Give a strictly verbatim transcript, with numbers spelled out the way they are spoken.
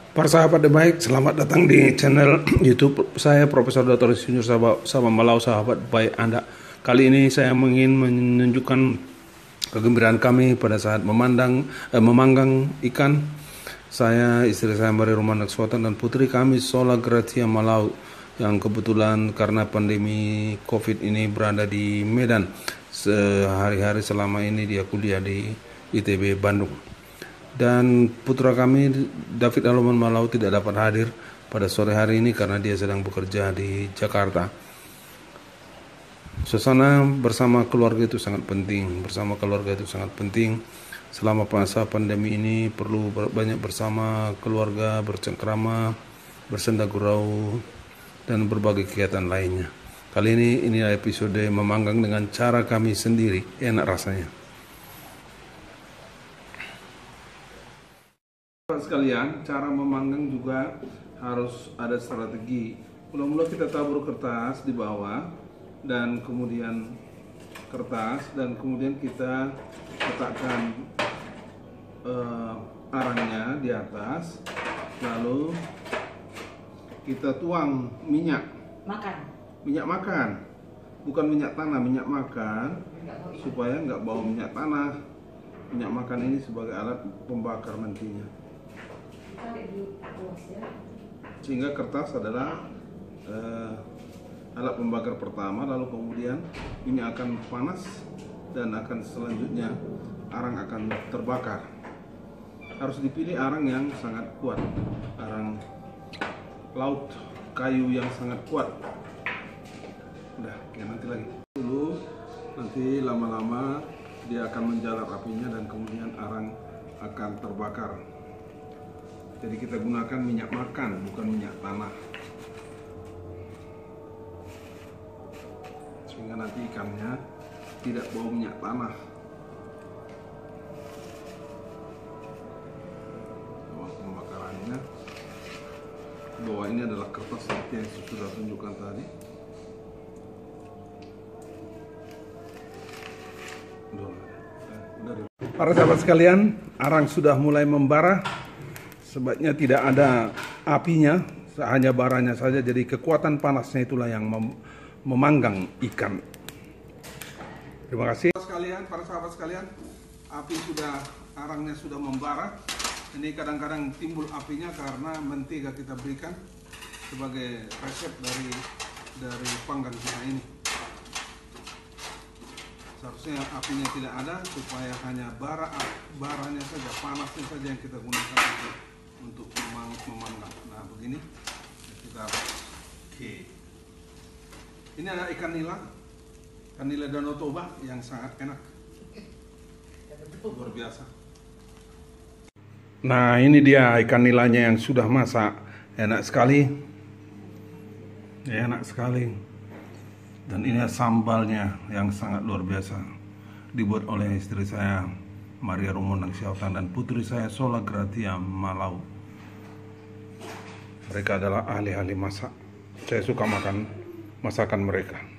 Para sahabat yang baik, selamat datang di channel YouTube saya, Profesor Doktor Insinyur Sabah Malau, sahabat baik Anda. Kali ini saya ingin menunjukkan kegembiraan kami pada saat memandang, eh, memanggang ikan. Saya, istri saya Maria Romana Sultan, dan putri kami Sola Gratia Malau, yang kebetulan karena pandemi COVID ini berada di Medan. Sehari-hari selama ini dia kuliah di I T B Bandung. Dan putra kami David Aloman Malau tidak dapat hadir pada sore hari ini karena dia sedang bekerja di Jakarta. Suasana bersama keluarga itu sangat penting. Bersama keluarga itu sangat penting. Selama masa pandemi ini perlu banyak bersama keluarga, bercengkrama, bersenda gurau, dan berbagai kegiatan lainnya. Kali ini ini episode memanggang dengan cara kami sendiri. Enak rasanya. Sekalian, cara memanggang juga harus ada strategi. Mula-mula kita tabur kertas di bawah, dan kemudian kertas, dan kemudian kita letakkan uh, arangnya di atas, lalu kita tuang minyak makan, minyak makan, bukan minyak tanah, minyak makan, supaya nggak bau minyak tanah. Minyak makan ini sebagai alat pembakar nantinya, sehingga kertas adalah uh, alat pembakar pertama, lalu kemudian ini akan panas dan akan selanjutnya arang akan terbakar. Harus dipilih arang yang sangat kuat, arang laut kayu yang sangat kuat. Udah, ya nanti lagi dulu, nanti lama-lama dia akan menjalar apinya dan kemudian arang akan terbakar. Jadi kita gunakan minyak makan, bukan minyak tanah, sehingga nanti ikannya tidak bau minyak tanah. Bawah pembakarannya, bawah ini adalah kertas seperti yang saya sudah tunjukkan tadi. Para sahabat sekalian, arang sudah mulai membara. Sebaiknya tidak ada apinya, hanya baranya saja. Jadi kekuatan panasnya itulah yang mem memanggang ikan. Terima kasih. Sekalian, para sahabat sekalian, api sudah, arangnya sudah membara. Ini kadang-kadang timbul apinya karena mentega kita berikan sebagai resep dari dari panggang kita ini. Seharusnya apinya tidak ada, supaya hanya bara baranya saja, panasnya saja yang kita gunakan untuk, untuk memang, memanggang. Nah begini kita. Oke. Ini ada ikan nila, ikan nila Danau Toba yang sangat enak, luar biasa. Nah ini dia ikan nilanya yang sudah masak, enak sekali, enak sekali. Dan ini sambalnya yang sangat luar biasa, dibuat oleh istri saya Maria Romana Sultan dan putri saya Sola Gratia Malau. Mereka adalah ahli-ahli masak. Saya suka makan masakan mereka.